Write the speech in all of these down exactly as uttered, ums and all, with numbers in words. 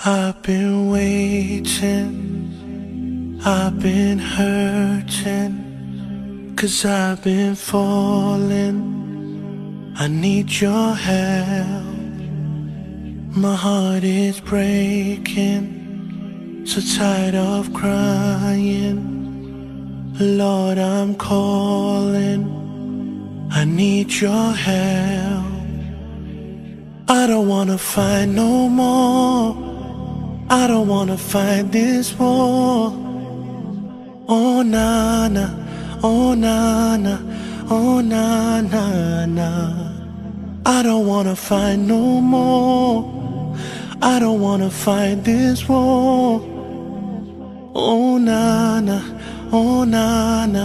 I've been waiting, I've been hurting, 'cause I've been falling. I need your help. My heart is breaking, so tired of crying. Lord, I'm calling, I need your help. I don't wanna fight no more, I don't wanna fight this war. Oh na na, oh na na, oh na na na. I don't wanna fight no more, I don't wanna fight this war. Oh na na, oh na na,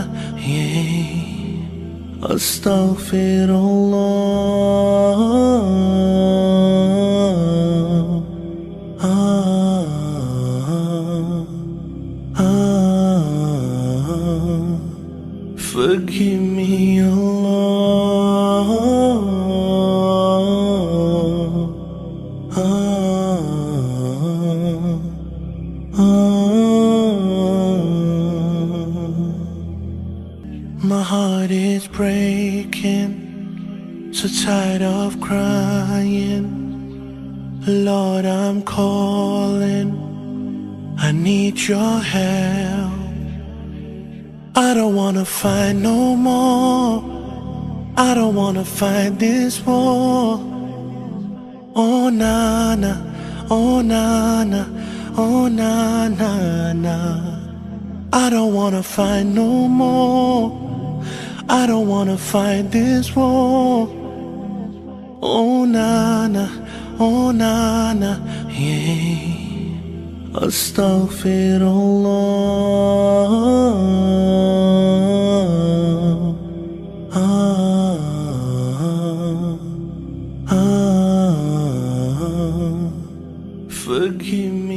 yeah. Astaghfirullah. Ah, ah, forgive me, Allah. Ah, ah. My heart is breaking, so tired of crying. Lord, I'm calling, I need your help. I don't wanna fight no more, I don't wanna fight this war. Oh na na, oh na na, oh na na na. I don't wanna fight no more, I don't wanna fight this war. Oh na na, oh na na, yeah. Astaghfirullah. Ah, ah, forgive me.